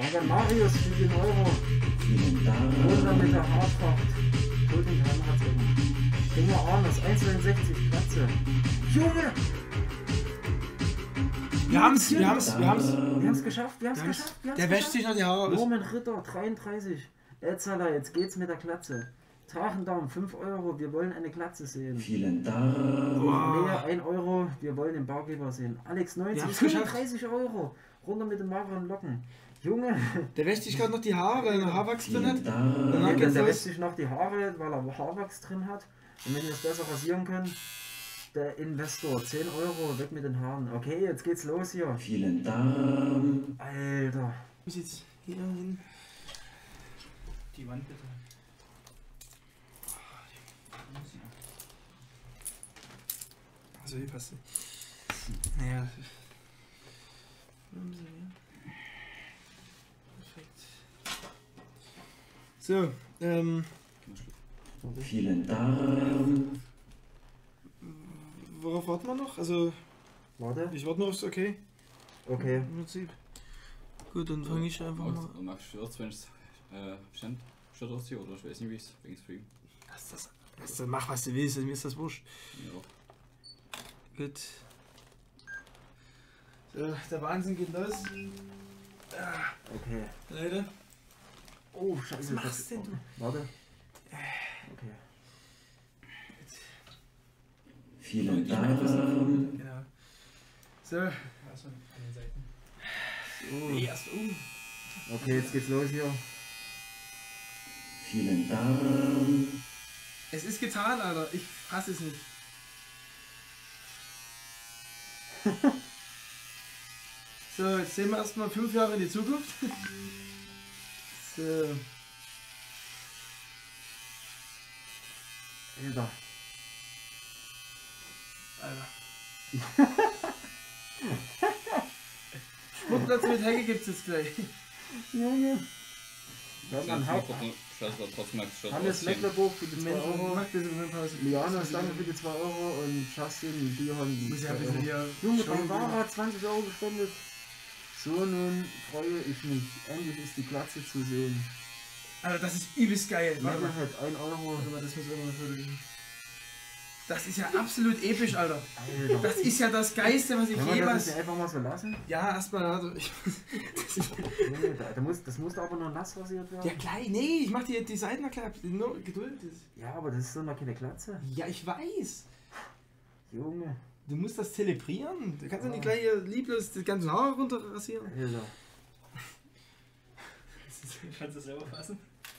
Danke Marius für den Euro. Vielen Dank. Runter mit der Haartracht. Totenheim hat's oben. Dinger Arnes, 1,69 Platze. Junge! Wir haben's geschafft, Wir haben's geschafft, Der wäscht sich noch die Haare aus. Norman Ritter, 33. Etzala, jetzt geht's mit der Glatze. Drachendarm, 5 Euro, wir wollen eine Glatze sehen. Vielen Dank. Mehr 1 Euro, wir wollen den Bargeber sehen. Alex, 90, 35 Euro. Runter mit den mageren Locken. Junge! Der wäscht sich gerade noch die Haare, weil er noch Haarwachs drin hat. Danach Der geht's wäscht los. sich noch die Haare, weil er Haarwachs drin hat. Und wenn ihr es besser rasieren könnt, der Investor, 10 Euro, weg mit den Haaren. Okay, jetzt geht's los hier. Vielen Dank. Alter. Muss jetzt hier hin. Die Wand bitte. Also hier passt sie. Naja. Perfekt. So, Vielen Dank. worauf warten wir noch? Also, Warte. ich warte noch aufs Okay. Okay. Im Prinzip. Gut, dann fange ich einfach mal. Und magst du das, wenn ich Stand ausziehe oder ich weiß nicht wie es wegen Stream. Mach was du willst, mir ist das wurscht. Ja. Gut. So, der Wahnsinn geht los. Okay. Leute. Oh, scheiße. Was machst denn du? Warte. Okay. Vielen Dank. Genau. So. Also an den Seiten. Erst Okay, jetzt geht's los hier. Vielen Dank. Es ist getan, Alter. Ich hasse es nicht. So, jetzt sehen wir erstmal 5 Jahre in die Zukunft. So. Alter. Alter. Sportplatz mit Hecke gibt's jetzt gleich. Junge. Hört man Haupt. Hannes Mecklenburg für die 2 Euro. Mach bitte eine Pause. Lianas, danke für die 2 Euro. Und Justin, Bihon, die Muss 2 ja ein bisschen Euro. hier. Junge, schauen, Barbara hat 20 Euro gespendet. So, nun freue ich mich. Endlich ist die Glatze zu sehen. Alter, das ist übelst geil. Warte mal. Metalhead, 1 Euro. Warte mal, das muss irgendwann verlegen. Das ist ja absolut episch, Alter. Alter. Das ist ja das Geiste, was ich Kann man das jemals. nicht einfach mal so lassen? Ja, erstmal. Also, Junge, das muss aber nur nass rasiert werden. ja, gleich. Nee, ich mach die Seiten erklärt. Nur Geduld. Ja, aber das ist so noch keine Glatze. Ja, ich weiß. Junge. Du musst das zelebrieren. Du kannst ja nicht gleich hier lieblos die ganzen Haare runter rasieren. Alter. Kannst du das selber fassen?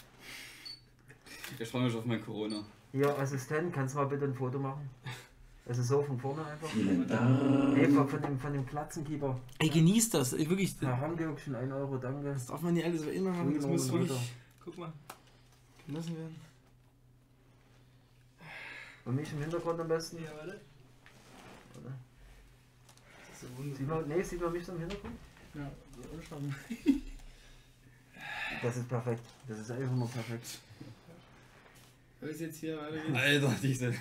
Ich freue mich auf mein Corona. Hier, Assistent, kannst du mal bitte ein Foto machen? Also so von vorne einfach. Vielen Dank. Nee, von dem Glatzenkeeper. Ey, genieß das. Ey, wirklich. Ja, Hamburg schon 1 Euro, danke. Das darf man nicht alles immer machen. Das muss Leute. wirklich. Guck mal. Genossen werden. Und mich im Hintergrund am besten. Ja, warte. Oder? Das ist so wunderbar. Sieht man mich so im Hintergrund? Ja, so anschauen. Das ist perfekt. Das ist einfach nur perfekt. Was ist jetzt hier? Weiter geht's. Alter, diese.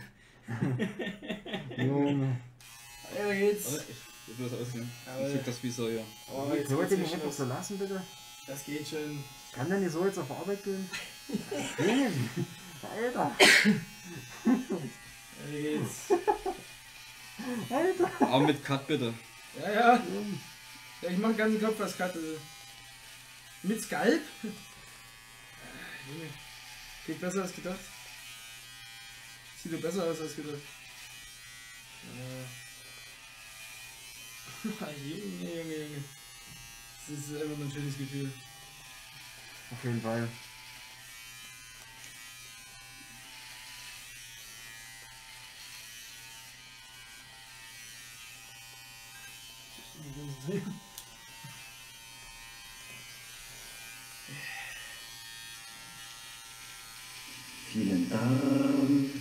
Junge. Weiter geht's. Warte, ich will das ausgehen. Aber- Ich krieg das wie so, ja. Oh, jetzt Wollt ihr geht's mich schon einfach so los. lassen, bitte? Das geht schon. Kann der nicht so jetzt auf Arbeit gehen? Junge. Alter. Weiter geht's. Alter. Aber mit Cut bitte. Ja, ja. Ja, ich mach den ganzen Kopf als Cut. Also. Mit Skalp? Junge. Geht besser als gedacht. Sieht doch besser aus als gedacht. Junge. Das ist einfach nur ein schönes Gefühl. Auf jeden Fall. Vielen Dank.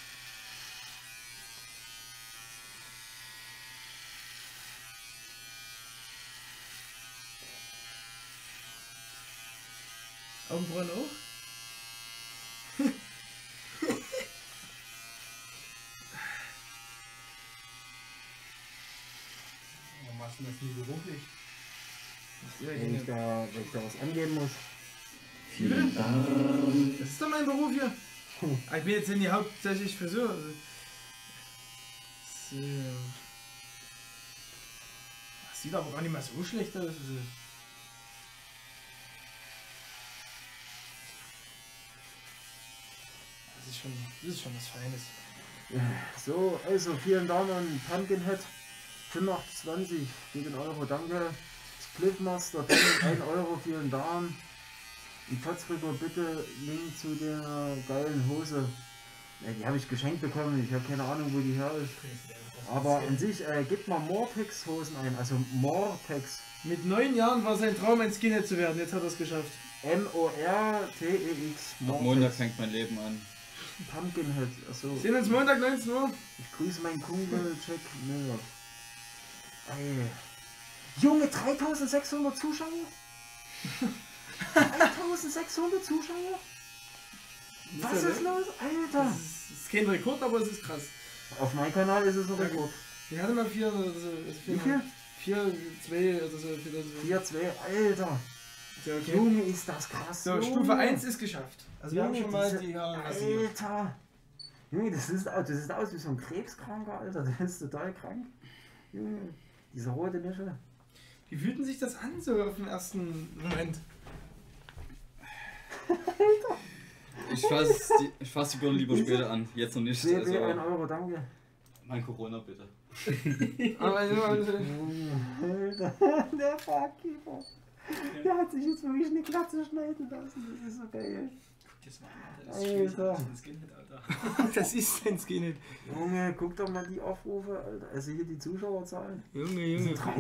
Augenbrauen auch? Warum machst du das nie beruflich? Wenn ich da was angeben muss. Vielen Dank. Das ist doch mein Beruf hier. Ich bin jetzt nicht hauptsächlich Friseur. Also. So. Das sieht aber gar nicht mal so schlecht aus. Also. Das ist schon was Feines. So, also vielen Dank an Pumpkinhead. 85,20 gegen Euro, danke. Splitmaster, 1 Euro, vielen Dank. Und Potzrücker, bitte Link zu der geilen Hose. Ja, die habe ich geschenkt bekommen, ich habe keine Ahnung, wo die her ist. Aber an sich, gebt mal Mortex Hosen ein, also Mortex. Mit 9 Jahren war sein Traum, ein Skinhead zu werden, jetzt hat er es geschafft. M-O-R-T-E-X. Ab Montag fängt mein Leben an. Pumpkinhead, achso. Sehen uns Montag 19 Uhr. Ich grüße meinen Kumpel Jack Miller. Ey. Junge, 3600 Zuschauer? 3600 Zuschauer? Was ist los, Alter? Das ist kein Rekord, aber es ist krass. Auf meinem Kanal ist es ein Rekord. Wir hatten mal 4 oder so. Wie viel? 4, 2 oder so. 4-2, Alter. Ja, okay. Junge, ist das krass. So, Junge. Stufe 1 ist geschafft. Also wir haben Junge, schon mal diese- die Haare rasiert. Alter. Junge, das sieht aus wie so ein Krebskranker, Alter. Das ist total krank. Junge, diese rote Nische. Wie fühlten sich das an, so auf den ersten Moment? Ich fass die Birne lieber später an. Jetzt noch nicht. CB, Also, 1 Euro, danke. mein Corona bitte. Aber Junge, Alter, der Barkeeper. Der hat sich jetzt wirklich eine Glatze schneiden lassen. Das ist so geil. Das war Alter. ein Skinhead, Alter. das ist ein Skinhead. Junge, guck doch mal die Aufrufe, Alter. Also hier die Zuschauerzahlen. Junge, Das Junge. sind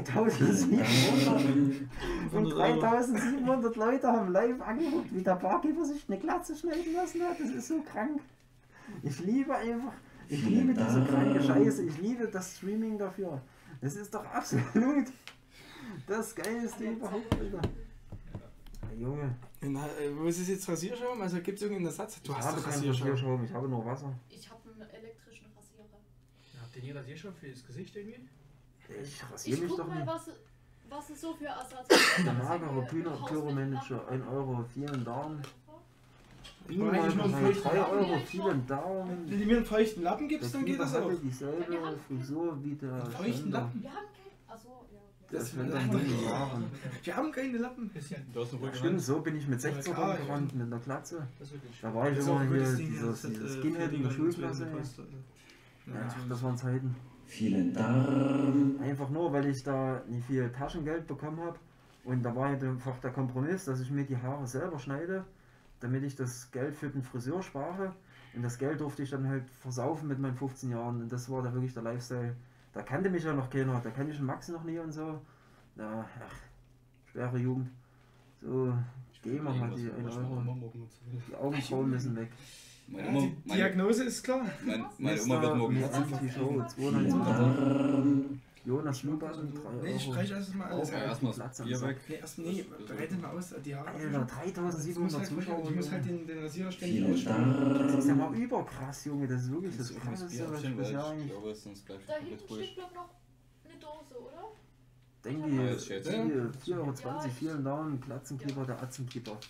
3700. Und 3700 Leute haben live angeguckt, wie der Barkeeper sich eine Glatze schneiden lassen hat. Das ist so krank. Ich liebe einfach, ich liebe diese kranke Scheiße. Ich liebe das Streaming dafür. Das ist doch absolut das Geilste überhaupt, Alter. Junge, Wo ist es jetzt Rasierschaum? Also gibt es irgendeinen Ersatz? Du ich hast habe doch keinen Rasierschaum. Rasierschaum, ich habe nur Wasser. Ich habe einen elektrischen Rasierer. Habt ihr nie Rasierschaum für das Gesicht irgendwie? Ich rasiere Ich mich guck doch mal, nicht. was es so für Ersatz gibt. Der magere Pyromanager, 1 Euro, vielen Dank. Ich brauche eigentlich nur einen 3 feuchten Lappen. Euro, vielen Dank. Wenn du mir einen feuchten Lappen gibst, dann geht das auch. hatte dieselbe Frisur wie der Einen feuchten Schwender. Lappen? Wir haben keinen. Achso, ja. Der Das Schwender will- mit den Jahren. Wir haben keine Lappen. Du hast eine Ja, ruhige stimmt, Hand. so bin ich mit 16 Ja, rumgerannt mit einer Glatze. Das ist wirklich Da war ich Das ist immer auch ein hier, gutes Ding, dieses das hat, Skinhead in der Schulklasse. gekostet. Ja, das waren Zeiten. Vielen Dank. Einfach nur, weil ich da nicht viel Taschengeld bekommen habe. Und da war halt einfach der Kompromiss, dass ich mir die Haare selber schneide, damit ich das Geld für den Friseur spare. Und das Geld durfte ich dann halt versaufen mit meinen 15 Jahren. Und das war da wirklich der Lifestyle. Da kannte mich ja noch keiner. Da kannte ich den Max noch nie und so. Ja, ach, schwere Jugend. So, Gamer hat die 1 Euro. Die Augenbrauen müssen weg. Meine Ja, Oma, die meine, Diagnose ist klar. meine Oma wird morgen. Die Show, 92 Vielen Dank. Jonas Schlubassen, 3 Euro. Nee, ich streiche erst mal alles. Ja, ab. erstmal Platz das Bier am weg. Nee, erst nee, bereitet mal aus, die Haare. Alter, 3700 Zuschauer. Ich muss halt den Rasierer ständig Vielen ausstellen. Das ist ja Dank. mal überkrass, Junge. Das ist wirklich das Das Krasseste, was ich Bier bisher abstellen, weil ich eigentlich glaube, sonst bleibt Da es komplett hinten ruhig. steht glaub noch eine Dose, oder? denke. Ja, das schätze ich. 4,20 Euro, vielen Dank. Glatzenkeeper, der Atzenkeeper.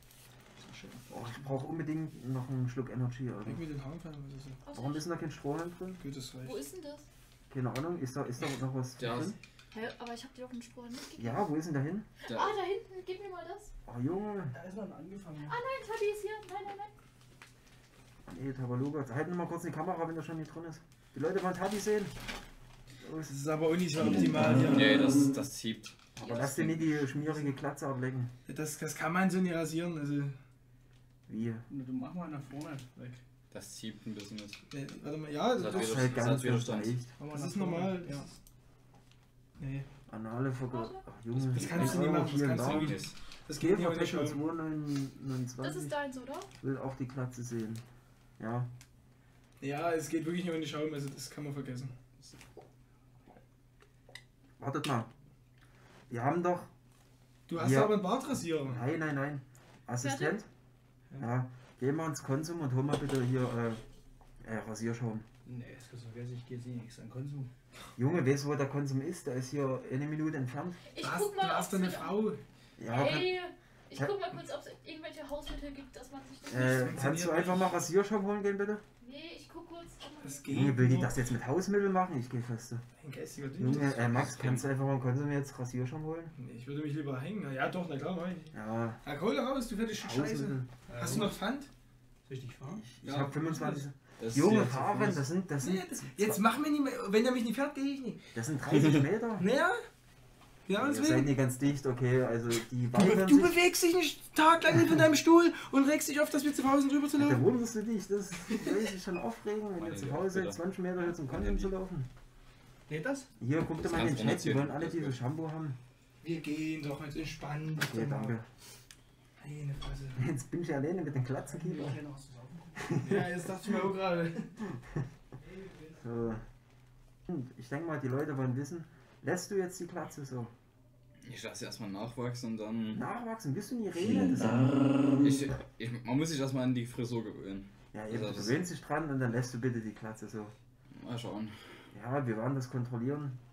Oh, ich brauche unbedingt noch einen Schluck Energy. Weg Alter. mit den Haaren, was ist das? Also Warum ist denn da kein Strohhalm drin? Gut, das Wo reicht. ist denn das? Keine Ahnung. Ist da noch was Ja. drin? Hä, aber ich hab dir doch einen Strohhalm mitgegeben. Ja, wo ist denn da hin? Der, Ah, da hinten, gib mir mal das. Oh, Junge. Da ist man angefangen. Ah nein, Tabi ist hier. Nein, nein, nein. Nee, Tabaluga. Halten wir mal kurz die Kamera, wenn der schon nicht drin ist. Die Leute wollen Tabi sehen. Das ist aber auch nicht so optimal hier. nee, das zieht. Aber lass dir nicht die schmierige Glatze ablecken. Das kann man so nicht rasieren. Also, Wie? Du mach mal nach vorne weg. Das zieht ein bisschen. warte mal, ja, Das das, hat Das ist wieder- halt das ganz, hat Widerstand. leicht. Mach mal das nach ist vorne. normal. Ja. Nee, Anale Vergott. Ach, Junge. das kannst du 1 nicht Euro, machen. Das vielen kannst du Dank. nicht. Das geht nicht ohne Käfertechno Schaum. 229. Das ist deins, oder? Will auch die Glatze sehen. Ja. Ja, es geht wirklich nicht ohne Schaum, also das kann man vergessen. Wartet mal. Wir haben doch. Du hast Ja. aber einen Bartrasierer. Nein. Assistent? Ja. Gehen wir ins Konsum und holen mal bitte hier Rasierschaum. Nee, das kannst du vergessen, ich gehe jetzt nichts an Konsum. Junge, weißt du, wo der Konsum ist? Der ist hier eine Minute entfernt. Ich Du guck hast, mal, du hast doch eine Frau. Ja, Ey, ich guck mal kurz, ob es irgendwelche Hausmittel gibt, dass man sich das kannst du funktioniert einfach mal Rasierschaum holen gehen, bitte? Nee, ich guck kurz. Das geht. Junge, will die nur. das jetzt mit Hausmitteln machen? Ich gehe fest. Ein geistiger Junge, Dünn. Max, kannst du einfach mal im Konsum jetzt Rasierschaum holen? Nee, ich würde mich lieber hängen. Ja doch, na klar, mach ich. Ja, Ja, Kohle raus, du fertig Scheiße. Hausmittel. Hast du noch Pfand? Soll ich dich fahren? Ich hab 25. Das Junge, ist fahren, das sind Nee, jetzt mach mir nicht mehr. Wenn er mich nicht fährt, gehe ich nicht. das sind 30 Meter. Naja? Ja, Ihr seid deswegen. nicht ganz dicht, okay, also die Du bewegst dich nicht taglang nicht von deinem Stuhl und regst dich auf, dass wir zu Hause drüber zu Da laufen. wunderst du dich, das will ich schon aufregen, wenn ihr Meine zu Güte, Hause bitte. 20 Meter hier zum Konsum zu laufen. Nee, das? Hier, guck dir Das mal den kannst du Chat, die erzählen. wollen alle dieses Shampoo haben. Wir gehen doch jetzt entspannt. Okay, danke. Meine Fresse. Jetzt bin ich alleine mit den Glatzenkiefer. Ja, jetzt dachte ich mir auch gerade. So. Und ich denke mal, die Leute wollen wissen, lässt du jetzt die Glatze so Ich lasse erstmal nachwachsen und dann. nachwachsen? Bist du nie Vielen reden? Dank. Man muss sich erstmal an die Frisur gewöhnen. Ja, eben, Also du das- gewöhnst dich dran und dann lässt du bitte die Glatze so. Mal schauen. Ja, wir werden das kontrollieren.